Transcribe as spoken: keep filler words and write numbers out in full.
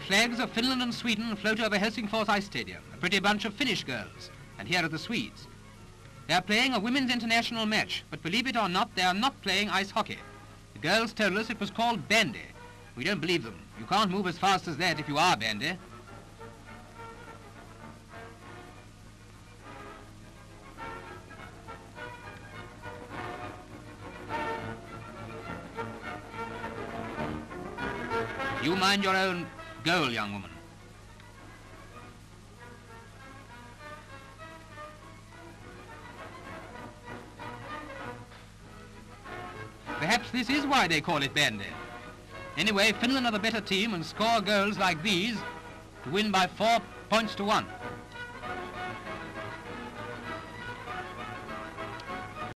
flags of Finland and Sweden float over Helsingfors Ice Stadium, a pretty bunch of Finnish girls. And here are the Swedes. They are playing a women's international match, but believe it or not, they are not playing ice hockey. The girls told us it was called bandy. We don't believe them. You can't move as fast as that if you are bandy. You mind your own goal, young woman. Perhaps this is why they call it bandy. Anyway, Finland are the better team and score goals like these to win by four points to one.